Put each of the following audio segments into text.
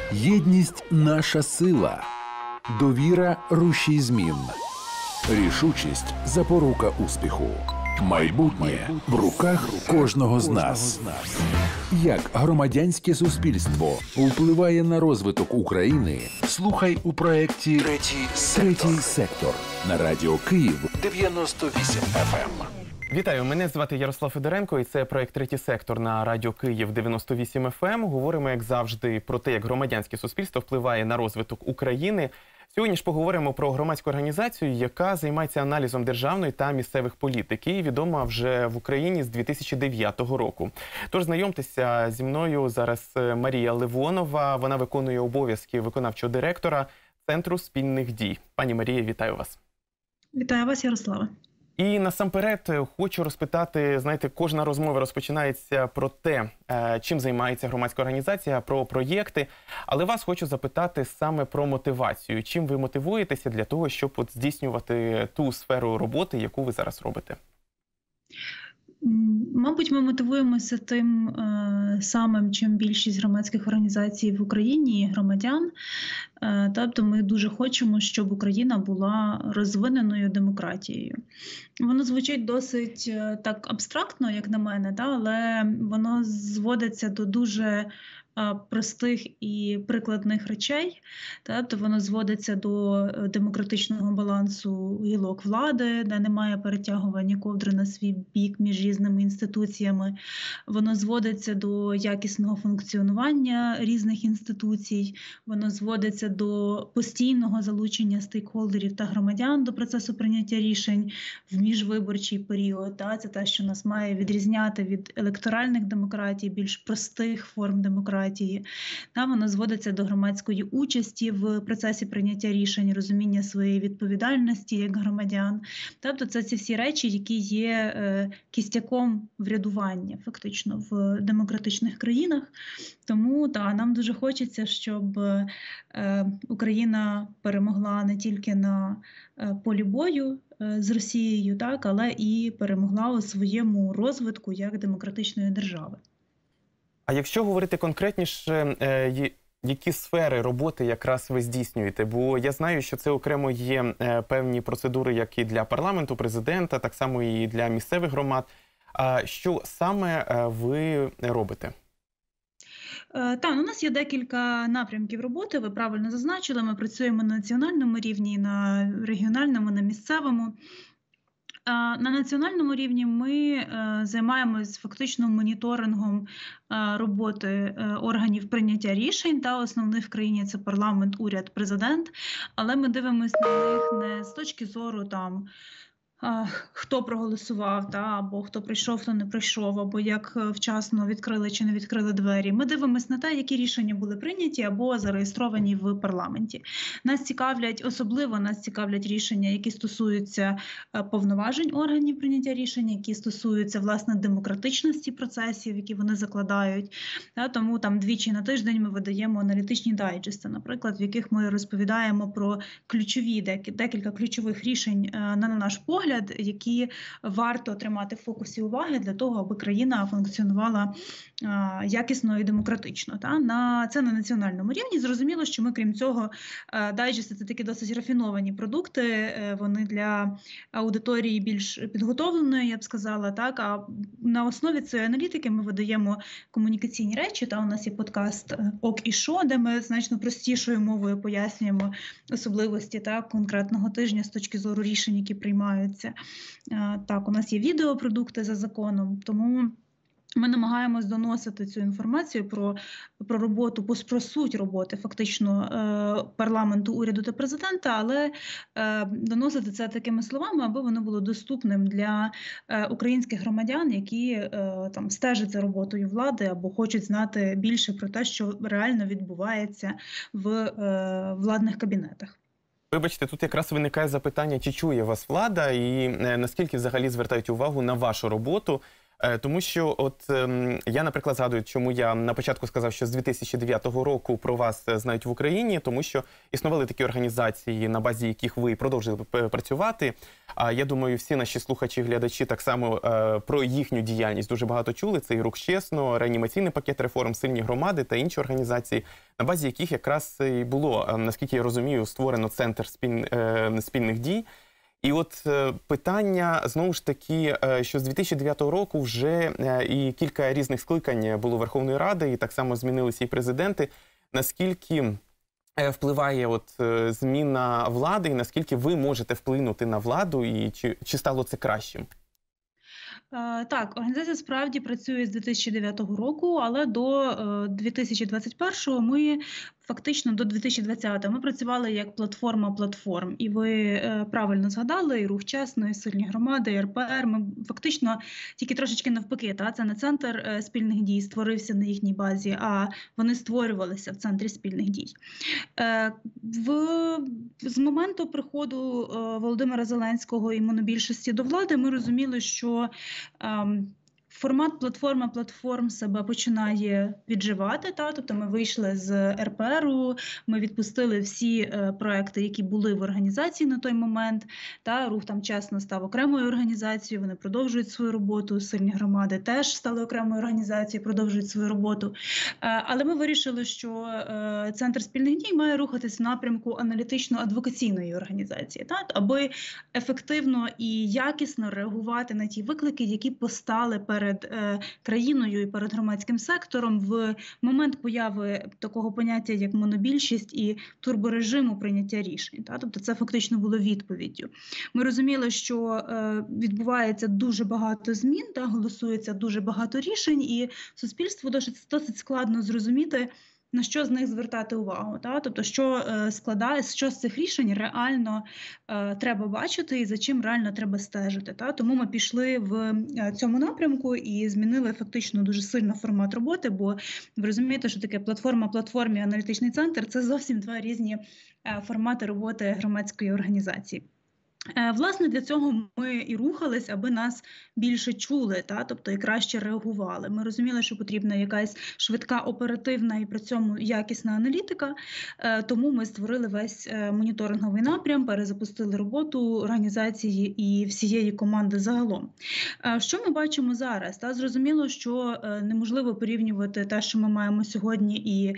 Єдність – наша сила. Довіра – рушій змін. Рішучість – запорука успіху. Майбутнє в руках кожного з нас. Як громадянське суспільство впливає на розвиток України? Слухай у проєкті «Третій сектор» на Радіо Київ 98 FM. Вітаю, мене звати Ярослав Федоренко і це проєкт «Третій сектор» на Радіо Київ 98 FM. Говоримо, як завжди, про те, як громадянське суспільство впливає на розвиток України. Сьогодні ж поговоримо про громадську організацію, яка займається аналізом державної та місцевих політик і відома вже в Україні з 2009 року. Тож знайомтеся зі мною зараз Марія Левонова. Вона виконує обов'язки виконавчого директора Центру спільних дій. Пані Марія, вітаю вас. Вітаю вас, Ярославе. І насамперед хочу розпитати, знаєте, кожна розмова розпочинається про те, чим займається громадська організація, про проєкти. Але вас хочу запитати саме про мотивацію. Чим ви мотивуєтеся для того, щоб здійснювати ту сферу роботи, яку ви зараз робите? Мабуть, ми мотивуємося тим самим, чим більшість громадських організацій в Україні і громадян. Тобто ми дуже хочемо, щоб Україна була розвиненою демократією. Воно звучить досить так абстрактно, як на мене, але воно зводиться до дуже простих і прикладних речей. Тобто воно зводиться до демократичного балансу гілок влади, де немає перетягування ковдри на свій бік між різними інституціями. Воно зводиться до якісного функціонування різних інституцій. Воно зводиться до постійного залучення стейкхолдерів та громадян до процесу прийняття рішень в міжвиборчий період. Це те, що нас має відрізняти від електоральних демократій, більш простих форм демократії. Воно зводиться до громадської участі в процесі прийняття рішень, розуміння своєї відповідальності як громадян. Тобто це ці всі речі, які є кістяком врядування фактично в демократичних країнах. Тому нам дуже хочеться, щоб Україна перемогла не тільки на полі бою з Росією, але і перемогла у своєму розвитку як демократичної держави. А якщо говорити конкретніше, які сфери роботи якраз ви здійснюєте? Бо я знаю, що це окремо є певні процедури, як і для парламенту, президента, так само і для місцевих громад. Що саме ви робите? У нас є декілька напрямків роботи, ви правильно зазначили. Ми працюємо на національному рівні, на регіональному, на місцевому. На національному рівні ми займаємось фактично моніторингом роботи органів прийняття рішень. Основних в країні – це парламент, уряд, президент. Але ми дивимося на них не з точки зору хто проголосував, або хто прийшов, хто не прийшов, або як вчасно відкрили чи не відкрили двері. Ми дивимося на те, які рішення були прийняті або зареєстровані в парламенті. Особливо нас цікавлять рішення, які стосуються повноважень органів прийняття рішень, які стосуються, власне, демократичності процесів, які вони закладають. Тому двічі на тиждень ми видаємо аналітичні дайджести, наприклад, в яких ми розповідаємо про декілька ключових рішень, на наш погляд, які варто тримати в фокусі уваги для того, аби країна функціонувала якісно і демократично. Це на національному рівні. Зрозуміло, що ми, крім цього, дайджести – це такі досить рафіновані продукти, вони для аудиторії більш підготовленої, я б сказала. А на основі цієї аналітики ми видаємо комунікаційні речі. У нас є подкаст «Ок і шо», де ми значно простішою мовою пояснюємо особливості конкретного тижня з точки зору рішень, які приймаються. У нас є відеопродукти за законом, тому ми намагаємось доносити цю інформацію про роботу, про суть роботи фактично парламенту, уряду та президента, але доносити це такими словами, аби воно було доступним для українських громадян, які стежать за роботою влади або хочуть знати більше про те, що реально відбувається в владних кабінетах. Вибачте, тут якраз виникає запитання, чи чує вас влада і наскільки взагалі звертають увагу на вашу роботу Тому що я, наприклад, згадую, чому я на початку сказав, що з 2009 року про вас знають в Україні, тому що існували такі організації, на базі яких ви продовжили працювати. А я думаю, всі наші слухачі, глядачі так само про їхню діяльність дуже багато чули. Це і «Рух чесно», реанімаційний пакет реформ, «Сильні громади» та інші організації, на базі яких якраз і було, наскільки я розумію, створено центр спільних дій. І питання, знову ж таки, що з 2009 року вже і кілька різних скликань було Верховної Ради, і так само змінилися і президенти. Наскільки впливає зміна влади, і наскільки ви можете вплинути на владу, і чи стало це кращим? Так, організація справді працює з 2009 року, але до 2021 ми фактично до 2020 ми працювали як платформа платформ. І ви правильно згадали, і «Рух чесно», і «Сильні громади», і РПР. Ми фактично тільки трошечки навпаки. Це не центр спільних дій створився на їхній базі, а вони створювалися в центрі спільних дій. З моменту приходу Володимира Зеленського і монобільшості до влади ми розуміли, що формат платформа-платформ себе починає відживати. Тобто ми вийшли з РПРу, ми відпустили всі проекти, які були в організації на той момент. Рух там чесно став окремою організацією, вони продовжують свою роботу, «Сильні громади» теж стали окремою організацією, продовжують свою роботу. Але ми вирішили, що Центр спільних дій має рухатись в напрямку аналітично-адвокаційної організації, аби ефективно і якісно реагувати на ті виклики, які постали перед країною і перед громадським сектором в момент появи такого поняття, як монобільшість і турборежиму прийняття рішень. Тобто це фактично було відповіддю. Ми розуміли, що відбувається дуже багато змін, голосується дуже багато рішень, і суспільству досить складно зрозуміти, на що з них звертати увагу, тобто що з цих рішень реально треба бачити і за чим реально треба стежити. Тому ми пішли в цьому напрямку і змінили фактично дуже сильно формат роботи, бо ви розумієте, що таке платформі, аналітичний центр – це зовсім два різні формати роботи громадської організації. Власне, для цього ми і рухались, аби нас більше чули, тобто і краще реагували. Ми розуміли, що потрібна якась швидка, оперативна і при цьому якісна аналітика, тому ми створили весь моніторинговий напрям, перезапустили роботу організації і всієї команди загалом. Що ми бачимо зараз? Зрозуміло, що неможливо порівнювати те, що ми маємо сьогодні, і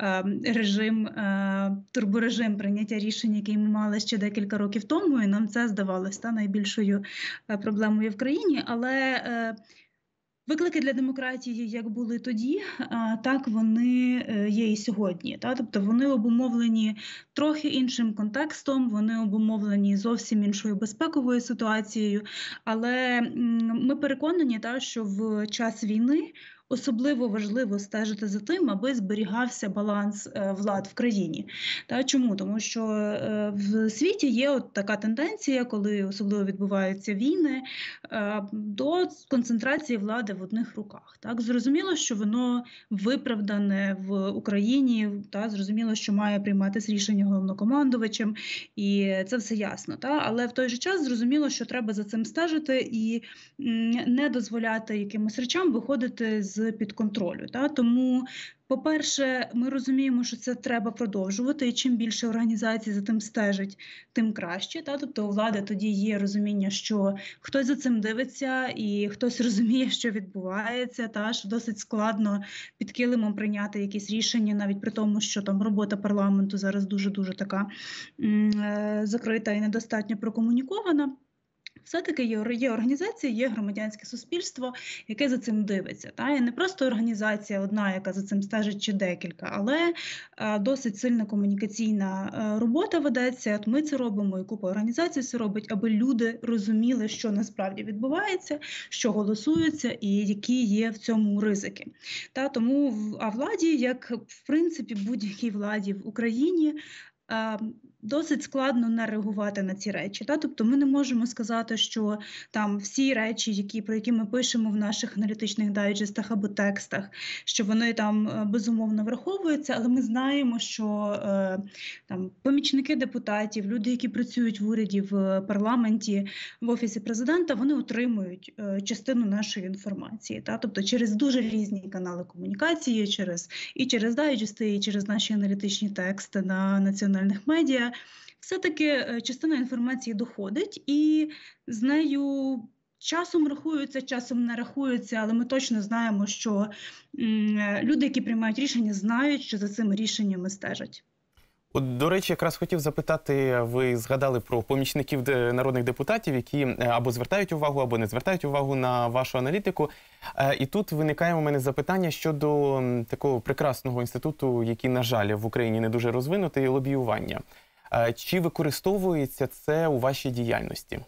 турборежим прийняття рішень, який ми мали ще декілька років тому, і нам це здавалося найбільшою проблемою в країні, але виклики для демократії, як були тоді, так вони є і сьогодні. Тобто вони обумовлені трохи іншим контекстом, вони обумовлені зовсім іншою безпековою ситуацією, але ми переконані, що в час війни особливо важливо стежити за тим, аби зберігався баланс влад в країні. Чому? Тому що в світі є така тенденція, коли особливо відбуваються війни, до концентрації влади в одних руках. Зрозуміло, що воно виправдане в Україні, зрозуміло, що має прийматися рішення головнокомандувачем, і це все ясно. Але в той же час зрозуміло, що треба за цим стежити і не дозволяти якимось речам виходити з-під контролю. Тому, по-перше, ми розуміємо, що це треба продовжувати, і чим більше організацій за тим стежить, тим краще. Тобто у влади тоді є розуміння, що хтось за цим дивиться, і хтось розуміє, що відбувається, що досить складно під килимом прийняти якісь рішення, навіть при тому, що там робота парламенту зараз дуже-дуже така закрита і недостатньо прокомунікована. Все-таки є організація, є громадянське суспільство, яке за цим дивиться. І не просто організація одна, яка за цим стежить, чи декілька, але досить сильна комунікаційна робота ведеться. От ми це робимо, і купа організацій це робить, аби люди розуміли, що насправді відбувається, що голосується і які є в цьому ризики. Тому владі, як в принципі будь-якій владі в Україні, досить складно не реагувати на ці речі. Тобто ми не можемо сказати, що там всі речі, про які ми пишемо в наших аналітичних дайджестах або текстах, що вони там безумовно враховуються, але ми знаємо, що там помічники депутатів, люди, які працюють в уряді, в парламенті, в Офісі президента, вони отримують частину нашої інформації. Тобто через дуже різні канали комунікації, через дайджести, і через наші аналітичні тексти на національних медіа. Все-таки частина інформації доходить, і з нею часом рахуються, часом не рахуються, але ми точно знаємо, що люди, які приймають рішення, знають, що за цими рішеннями стежать. От, до речі, якраз хотів запитати, ви згадали про помічників народних депутатів, які або звертають увагу, або не звертають увагу на вашу аналітику. І тут виникає у мене запитання щодо такого прекрасного інституту, який, на жаль, в Україні не дуже розвинутий, лобіювання. Чи використовується це у вашій діяльності?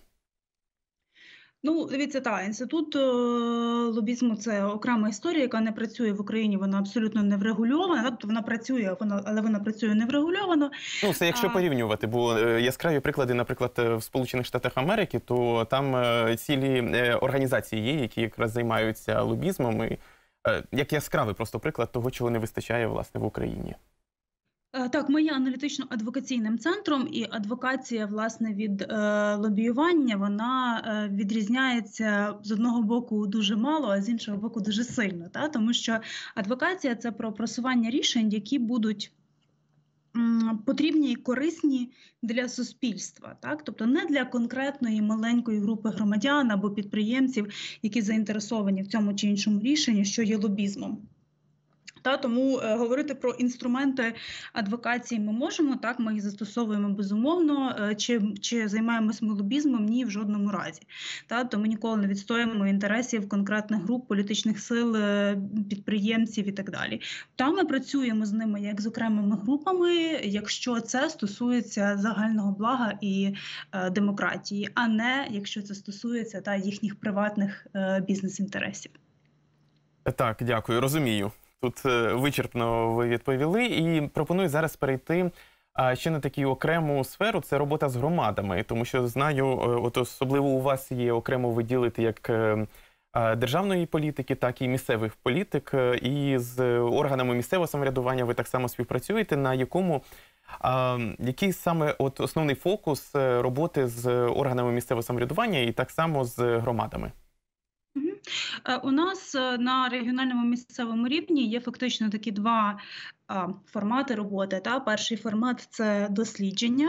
Дивіться, інститут лобізму – це окрема історія, яка не працює в Україні, вона абсолютно не врегульована, тобто вона працює, але вона працює неврегульовано. Це якщо порівнювати, бо яскраві приклади, наприклад, в Сполучених Штатах Америки, то там цілі організації є, які якраз займаються лобізмом, і як яскравий просто приклад того, чого не вистачає, власне, в Україні. Так, ми є аналітично-адвокаційним центром, і адвокація, власне, від лобіювання, вона відрізняється з одного боку дуже мало, а з іншого боку дуже сильно. Тому що адвокація – це про просування рішень, які будуть потрібні і корисні для суспільства. Тобто не для конкретної маленької групи громадян або підприємців, які заінтересовані в цьому чи іншому рішенні, що є лобізмом. Тому говорити про інструменти адвокації ми можемо, ми їх застосовуємо безумовно, чи займаємося ми лобізмом? Ні, в жодному разі. То ми ніколи не відстоюємо інтересів конкретних груп, політичних сил, підприємців і так далі. Ми працюємо з ними як з окремими групами, якщо це стосується загального блага і демократії, а не якщо це стосується їхніх приватних бізнес-інтересів. Так, дякую, розумію. Тут вичерпно ви відповіли, і пропоную зараз перейти ще на таку окрему сферу – це робота з громадами. Тому що знаю, от особливо у вас є окремо виділити як державної політики, так і місцевих політик. І з органами місцевого самоврядування ви так само співпрацюєте, на який саме основний фокус роботи з органами місцевого самоврядування і так само з громадами? У нас на регіональному місцевому рівні є фактично такі два формати роботи. Перший формат – це дослідження.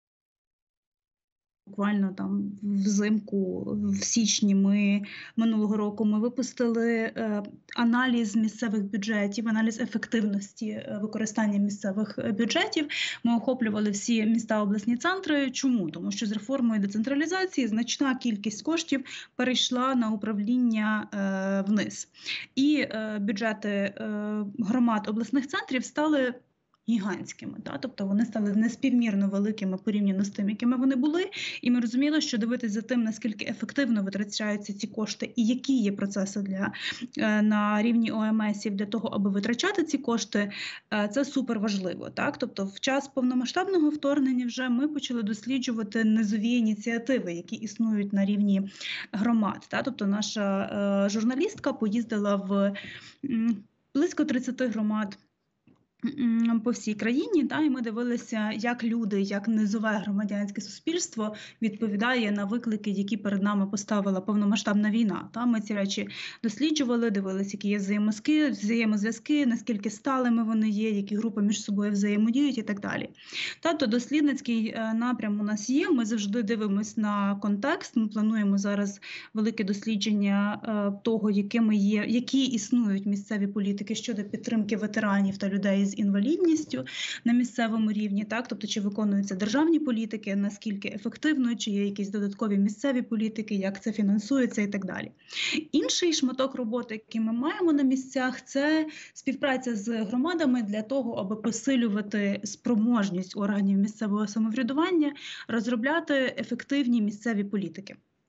Буквально взимку, в січні минулого року ми випустили аналіз місцевих бюджетів, аналіз ефективності використання місцевих бюджетів. Ми охоплювали всі міста, обласні центри. Чому? Тому що з реформою децентралізації значна кількість коштів перейшла на управління вниз. І бюджети громад обласних центрів стали гігантськими. Тобто вони стали неспівмірно великими порівняно з тим, якими вони були. І ми розуміли, що дивитися за тим, наскільки ефективно витрачаються ці кошти і які є процеси на рівні ОМСів для того, аби витрачати ці кошти, це супер важливо. Тобто в час повномасштабного вторгнення вже ми почали досліджувати низові ініціативи, які існують на рівні громад. Тобто наша журналістка поїздила в близько 30 громад по всій країні, і ми дивилися, як люди, як низове громадянське суспільство відповідає на виклики, які перед нами поставила повномасштабна війна. Ми ці речі досліджували, дивилися, які є взаємозв'язки, наскільки сталими вони є, які групи між собою взаємодіють і так далі. Тобто дослідницький напрям у нас є, ми завжди дивимося на контекст, ми плануємо зараз велике дослідження того, які існують місцеві політики щодо підтримки ветеранів та людей з інвалідністю на місцевому рівні, тобто чи виконуються державні політики, наскільки ефективно, чи є якісь додаткові місцеві політики, як це фінансується і так далі. Інший шматок роботи, який ми маємо на місцях, це співпраця з громадами для того, аби посилювати спроможність органів місцевого самоврядування, розробляти ефективні місцеві політики.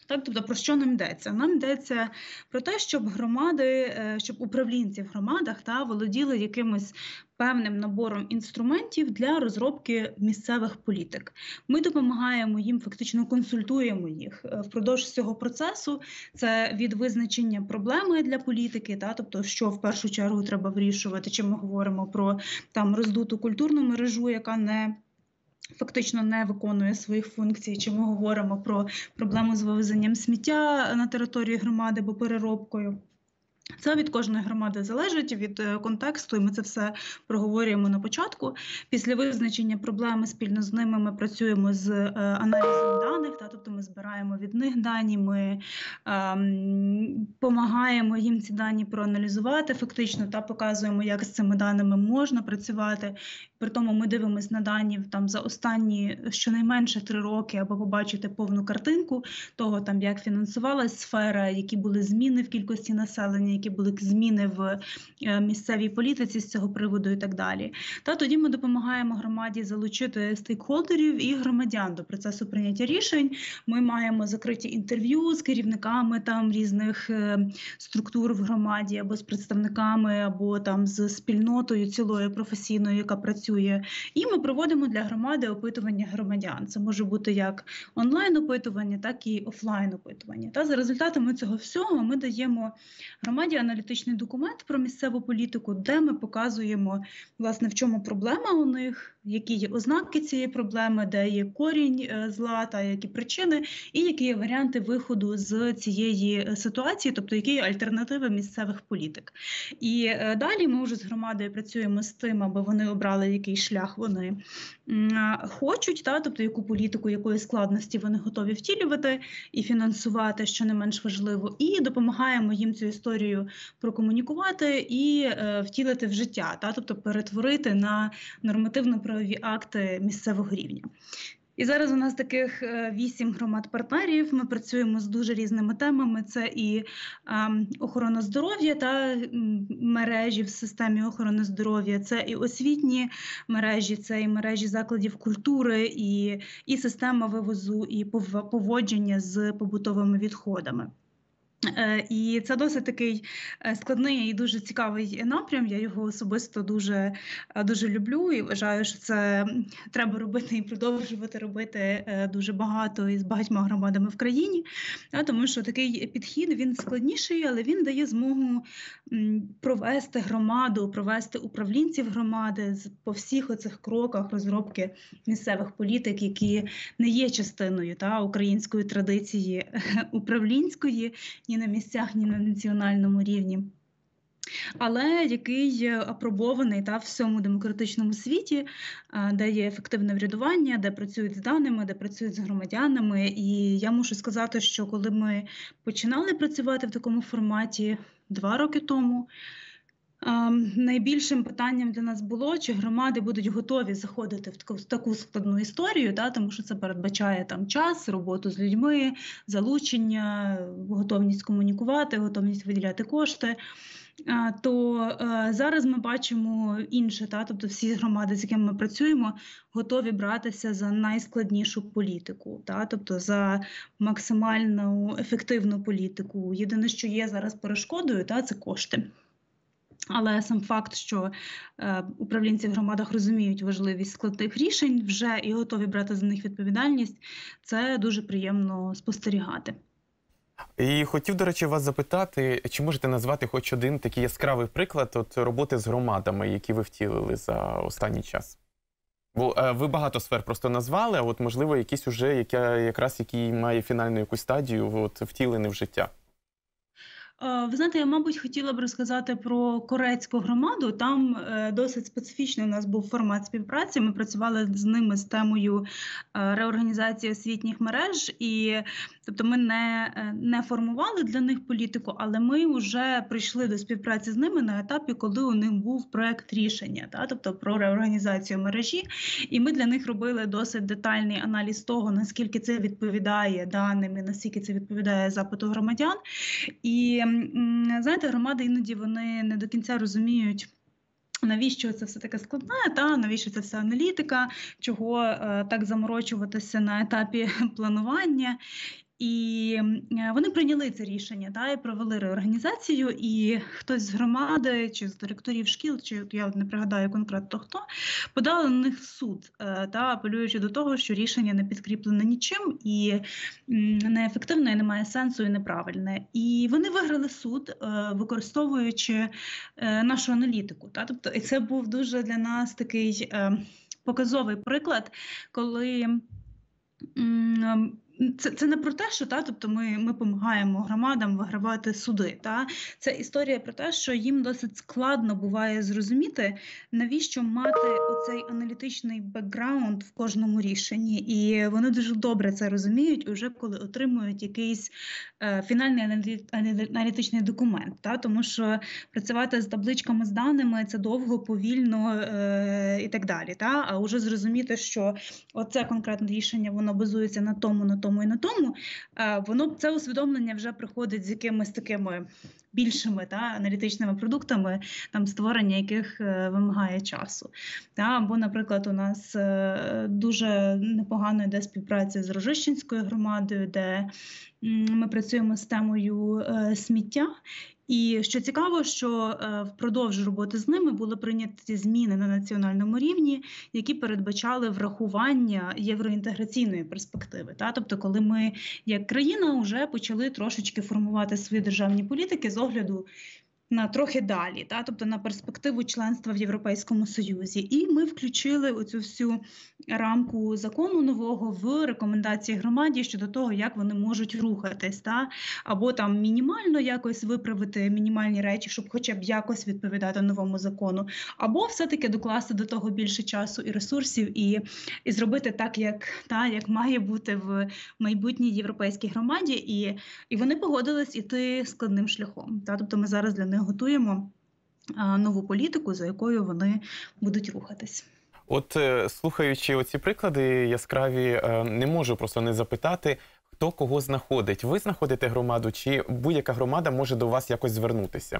Так, тобто про що нам йдеться? Нам йдеться про те, щоб щоб управлінці в громадах володіли якимось певним набором інструментів для розробки місцевих політик. Ми допомагаємо їм, фактично консультуємо їх впродовж цього процесу. Це від визначення проблеми для політики, тобто що в першу чергу треба вирішувати, чи ми говоримо про роздуту культурну мережу, яка фактично не виконує своїх функцій, чи ми говоримо про проблему з вивезенням сміття на території громади або переробкою. Це від кожної громади залежить, від контексту, і ми це все проговорюємо на початку. Після визначення проблеми спільно з ними ми працюємо з аналізом даних, тобто ми збираємо від них дані, ми допомагаємо їм ці дані проаналізувати фактично, показуємо, як з цими даними можна працювати. При тому ми дивимося на дані за останні щонайменше 3 роки, аби побачити повну картинку того, як фінансувалась сфера, які були зміни в кількості населення, які були зміни в місцевій політиці з цього приводу і так далі. Тоді ми допомагаємо громаді залучити стейкхолдерів і громадян до процесу прийняття рішень. Ми маємо закриті інтерв'ю з керівниками різних структур в громаді, або з представниками, або з спільнотою цілою професійною, яка працює. І ми проводимо для громади опитування громадян. Це може бути як онлайн-опитування, так і офлайн-опитування. За результатами цього всього ми даємо громаді аналітичний документ про місцеву політику, де ми показуємо, власне, в чому проблема у них, які є ознаки цієї проблеми, де є корінь зла, які причини, і які є варіанти виходу з цієї ситуації, тобто які є альтернативи місцевих політик. І далі ми вже з громадою працюємо з тим, аби вони обрали, який шлях вони хочуть, тобто яку політику, якої складності вони готові втілювати і фінансувати, що не менш важливо, і допомагаємо їм цю історію прокомунікувати і втілити в життя, тобто перетворити на нормативно-правові акти місцевого рівня. І зараз у нас таких 8 громад-партнерів, ми працюємо з дуже різними темами, це і охорона здоров'я та мережі в системі охорони здоров'я, це і освітні мережі, це і мережі закладів культури, і система вивозу, і поводження з побутовими відходами. І це досить такий складний і дуже цікавий напрям. Я його особисто дуже люблю і вважаю, що це треба робити і продовжувати робити дуже багато і з багатьма громадами в країні, тому що такий підхід, він складніший, але він дає змогу провести громаду, провести управлінців громади по всіх оцих кроках розробки місцевих політик, які не є частиною української традиції управлінської, ні на місцях, ні на національному рівні, але який апробований в всьому демократичному світі, де є ефективне врядування, де працюють з даними, де працюють з громадянами. І я мушу сказати, що коли ми починали працювати в такому форматі 2 роки тому, найбільшим питанням для нас було, чи громади будуть готові заходити в таку складну історію, тому що це передбачає час, роботу з людьми, залучення, готовність комунікувати, готовність виділяти кошти. То зараз ми бачимо інше, тобто всі громади, з якими ми працюємо, готові братися за найскладнішу політику, тобто за максимально ефективну політику. Єдине, що є зараз перешкодою, це кошти. Але сам факт, що управлінці в громадах розуміють важливість складних рішень вже і готові брати за них відповідальність, це дуже приємно спостерігати. І хотів, до речі, вас запитати, чи можете назвати хоч один такий яскравий приклад роботи з громадами, які ви втілили за останній час? Бо ви багато сфер просто назвали, а можливо якийсь уже, який має фінальну якусь стадію, втілений в життя. Ви знаєте, я, мабуть, хотіла б розказати про Корецьку громаду. Там досить специфічний у нас був формат співпраці. Ми працювали з ними з темою реорганізації освітніх мереж. Тобто ми не формували для них політику, але ми вже прийшли до співпраці з ними на етапі, коли у них був проект рішення, тобто про реорганізацію мережі. І ми для них робили досить детальний аналіз того, наскільки це відповідає даним і наскільки це відповідає запиту громадян. І знаєте, громади іноді вони не до кінця розуміють, навіщо це все таке складне, навіщо це вся аналітика, чого так заморочуватися на етапі планування. І вони прийняли це рішення, і провели реорганізацію, і хтось з громади, чи з директорів шкіл, чи я не пригадаю конкретно хто, подали на них в суд, апелюючи до того, що рішення не підкріплене нічим, і неефективне, і не має сенсу, і неправильне. І вони виграли суд, використовуючи нашу аналітику. Тобто, і це був дуже для нас такий показовий приклад, коли це не про те, що тобто ми допомагаємо громадам вигравати суди. Це історія про те, що їм досить складно буває зрозуміти, навіщо мати оцей аналітичний бекграунд в кожному рішенні. І вони дуже добре це розуміють, уже коли отримують якийсь фінальний аналітичний документ. Тому що працювати з табличками, з даними – це довго, повільно і так далі. А вже зрозуміти, що оце конкретне рішення, воно базується на тому і на тому, воно це усвідомлення вже приходить з якимись такими більшими аналітичними продуктами, створення яких вимагає часу. Або, наприклад, у нас дуже непогано йде співпраця з Рожищенською громадою, де ми працюємо з темою сміття. І що цікаво, що впродовж роботи з ними були прийняті зміни на національному рівні, які передбачали врахування євроінтеграційної перспективи. Тобто, коли ми, як країна, вже почали трошечки формувати свої державні політики з огляду на трохи далі, тобто на перспективу членства в Європейському Союзі. І ми включили оцю всю рамку закону нового в рекомендації громаді щодо того, як вони можуть рухатись, або мінімально якось виправити мінімальні речі, щоб хоча б якось відповідати новому закону, або все-таки докласти до того більше часу і ресурсів і зробити так, як має бути в майбутній європейській громаді. І вони погодились іти складним шляхом. Тобто ми зараз для них готуємо нову політику, за якою вони будуть рухатись. От слухаючи оці приклади яскраві, не можу просто не запитати, хто кого знаходить. Ви знаходите громаду, чи будь-яка громада може до вас якось звернутися?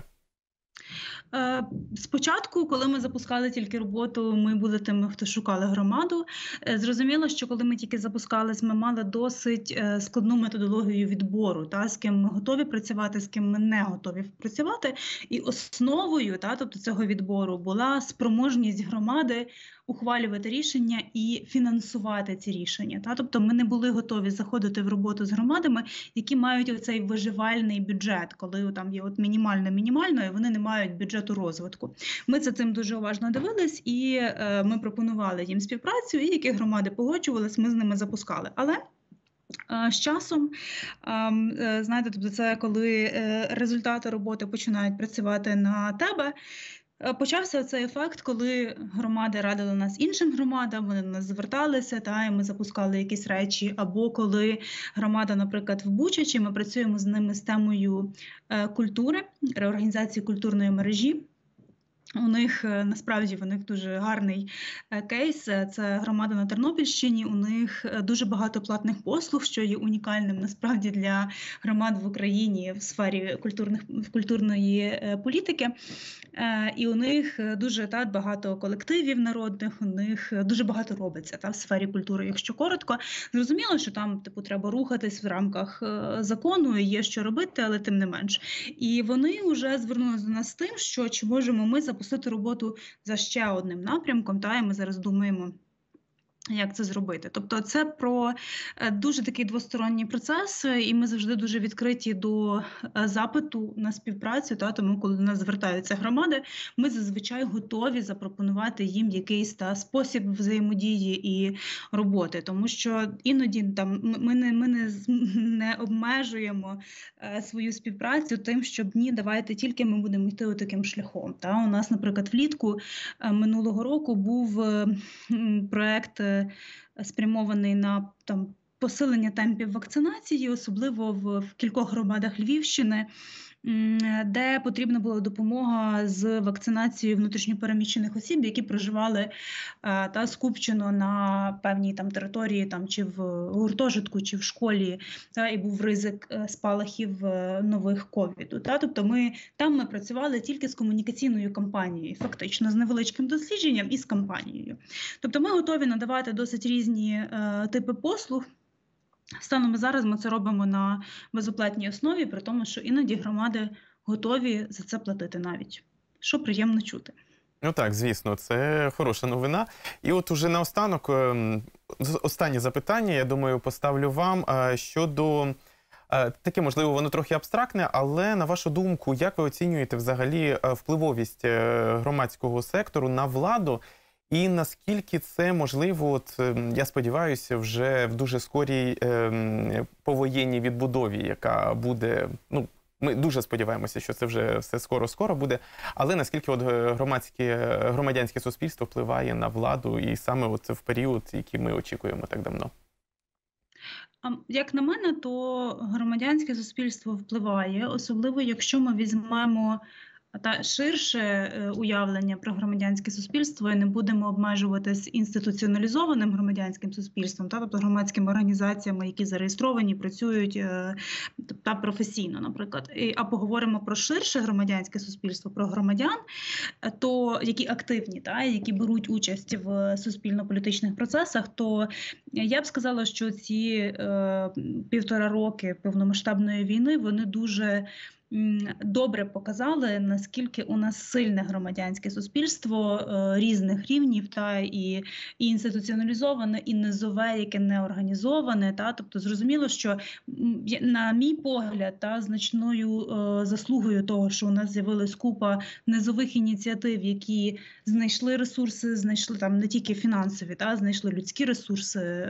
Спочатку, коли ми запускали тільки роботу, ми були тими, хто шукали громаду. Зрозуміло, що коли ми тільки запускались, ми мали досить складну методологію відбору, з ким ми готові працювати, з ким ми не готові працювати. І основою тобто цього відбору була спроможність громади ухвалювати рішення і фінансувати ці рішення. Тобто ми не були готові заходити в роботу з громадами, які мають оцей виживальний бюджет, коли там є мінімально, і вони не мають бюджету розвитку. Ми за цим дуже уважно дивились, і ми пропонували їм співпрацю, і які громади погоджувались, ми з ними запускали. Але з часом, знаєте, тобто це коли результати роботи починають працювати на тебе, почався цей ефект, коли громади радили нас іншим громадам, вони до нас зверталися, і ми запускали якісь речі. Або коли громада, наприклад, в Бучачі, ми працюємо з ними з темою культури, реорганізації культурної мережі. У них, насправді, дуже гарний кейс. Це громада на Тернопільщині, у них дуже багато платних послуг, що є унікальним, насправді, для громад в Україні в сфері культурної політики. І у них дуже багато колективів народних, у них дуже багато робиться в сфері культури, якщо коротко. Зрозуміло, що там треба рухатись в рамках закону, і є що робити, але тим не менш. І вони вже звернулися до нас з тим, що чи можемо ми запустити роботу за ще одним напрямком, і ми зараз думаємо, як це зробити. Тобто це про дуже такий двосторонній процес, і ми завжди дуже відкриті до запиту на співпрацю. Тому, коли до нас звертаються громади, ми зазвичай готові запропонувати їм якийсь спосіб взаємодії і роботи. Тому що іноді ми не обмежуємо свою співпрацю тим, щоб давайте тільки ми будемо йти таким шляхом. У нас, наприклад, влітку минулого року був проєкт, спрямований на посилення темпів вакцинації, особливо в кількох громадах Львівщини, де потрібна була допомога з вакцинацією внутрішньопереміщених осіб, які проживали скупчено на певній території, чи в гуртожитку, чи в школі, і був ризик спалахів нових ковіду. Тобто ми працювали тільки з комунікаційною кампанією, фактично з невеличким дослідженням і з кампанією. Тобто ми готові надавати досить різні типи послуг, Станом на зараз ми це робимо на безоплатній основі, при тому, що іноді громади готові за це платити навіть, що приємно чути. Ну так, звісно, це хороша новина. І от уже наостанок, останнє запитання, я думаю, поставлю вам щодо, таке, можливо, воно трохи абстрактне, але на вашу думку, як ви оцінюєте взагалі впливовість громадського сектору на владу і наскільки це можливо, от, я сподіваюся, вже в дуже скорій повоєнній відбудові, яка буде, ну, ми дуже сподіваємося, що це вже все скоро-скоро буде, але наскільки от громадянське суспільство впливає на владу і саме от в період, який ми очікуємо так давно? Як на мене, то громадянське суспільство впливає, особливо якщо ми візьмемо ширше уявлення про громадянське суспільство і не будемо обмежуватись інституціоналізованим громадянським суспільством, тобто громадськими організаціями, які зареєстровані, працюють та професійно, наприклад. А поговоримо про ширше громадянське суспільство, про громадян, то які активні, які беруть участь в суспільно-політичних процесах, то я б сказала, що ці 1,5 роки повномасштабної війни, вони дуже добре показали, наскільки у нас сильне громадянське суспільство різних рівнів, і інституціоналізоване, і низове, яке не організоване. Тобто зрозуміло, що, на мій погляд, значною заслугою того, що у нас з'явилась купа низових ініціатив, які знайшли ресурси, знайшли там не тільки фінансові, знайшли людські ресурси,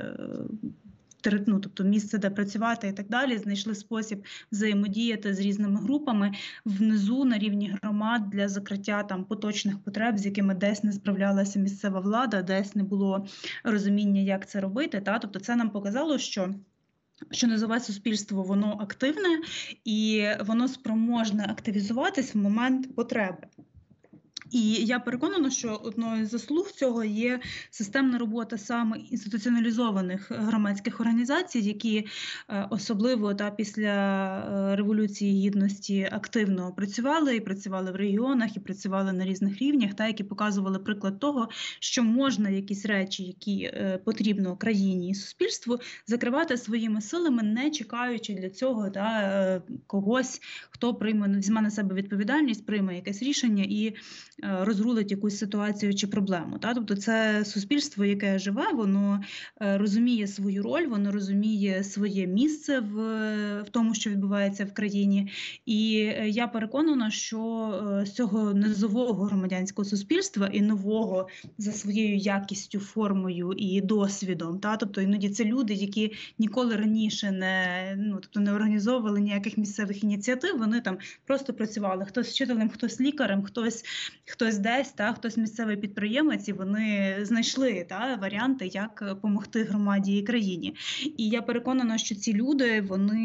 тобто місце, де працювати і так далі, знайшли спосіб взаємодіяти з різними групами внизу на рівні громад для закриття там поточних потреб, з якими десь не справлялася місцева влада, десь не було розуміння, як це робити. Тобто це нам показало, що низове суспільство, воно активне і воно спроможне активізуватись в момент потреби. І я переконана, що одною з заслуг цього є системна робота саме інституціоналізованих громадських організацій, які особливо після Революції Гідності активно працювали, і працювали в регіонах, і працювали на різних рівнях, які показували приклад того, що можна якісь речі, які потрібно країні і суспільству, закривати своїми силами, не чекаючи для цього когось, хто візьме на себе відповідальність, прийме якесь рішення і розрулить якусь ситуацію чи проблему. Тобто це суспільство, яке живе, воно розуміє свою роль, воно розуміє своє місце в тому, що відбувається в країні. І я переконана, що з цього низового громадянського суспільства і нового за своєю якістю, формою і досвідом, тобто іноді це люди, які ніколи раніше не організовували ніяких місцевих ініціатив, вони там просто працювали. Хтось вчителем, хтось лікарем, хтось десь, хтось місцевий підприємець, і вони знайшли варіанти, як допомогти громаді і країні. І я переконана, що ці люди,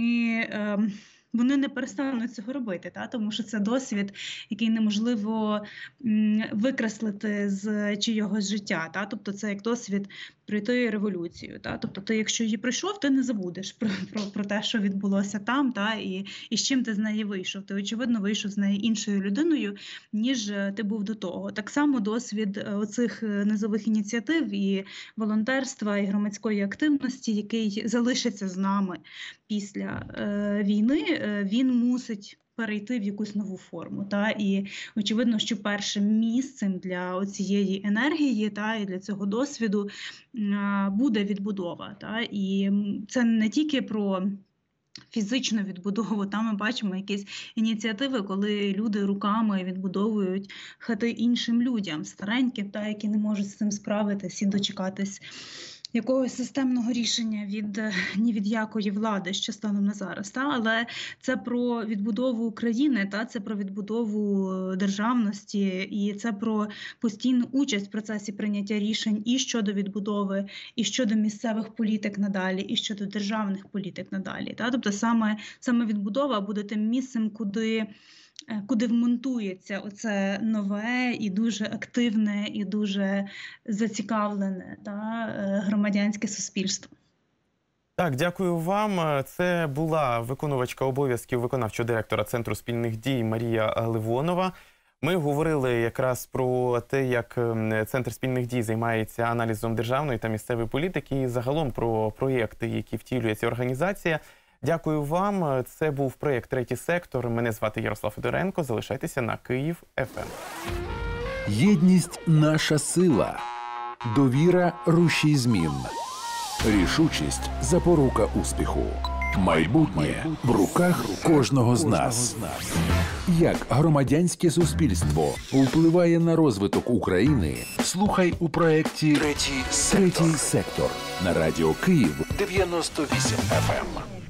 вони не перестануть цього робити, тому що це досвід, який неможливо викреслити з чийогось життя. Тобто це як досвід пройти революцію. Тобто ти, якщо її пройшов, ти не забудеш про те, що відбулося там, і з чим ти з неї вийшов. Ти, очевидно, вийшов з неї іншою людиною, ніж ти був до того. Так само досвід оцих низових ініціатив і волонтерства, і громадської активності, який залишиться з нами після війни, він мусить перейти в якусь нову форму. І очевидно, що першим місцем для цієї енергії і для цього досвіду буде відбудова. І це не тільки про фізичну відбудову, там ми бачимо якісь ініціативи, коли люди руками відбудовують хати іншим людям, стареньким, які не можуть з цим справитись і дочекатись якогось системного рішення ні від якої влади, що станом на зараз. Але це про відбудову України, це про відбудову державності, і це про постійну участь в процесі прийняття рішень і щодо відбудови, і щодо місцевих політик надалі, і щодо державних політик надалі. Тобто саме відбудова буде тим місцем, куди вмонтується оце нове і дуже активне, і дуже зацікавлене громадянське суспільство. Так, дякую вам. Це була виконувачка обов'язків виконавчого директора Центру спільних дій Марія Ливонова. Ми говорили якраз про те, як Центр спільних дій займається аналізом державної та місцевої політики і загалом про проєкти, які втілює ця організація. Дякую вам. Це був проєкт «Третій сектор». Мене звати Ярослав Федоренко. Залишайтеся на Київ ФМ. Єдність – наша сила. Довіра – рушій змін. Рішучість – запорука успіху. Майбутнє в руках кожного з нас. Як громадянське суспільство впливає на розвиток України? Слухай у проєкті «Третій сектор» на радіо Київ 98 FM.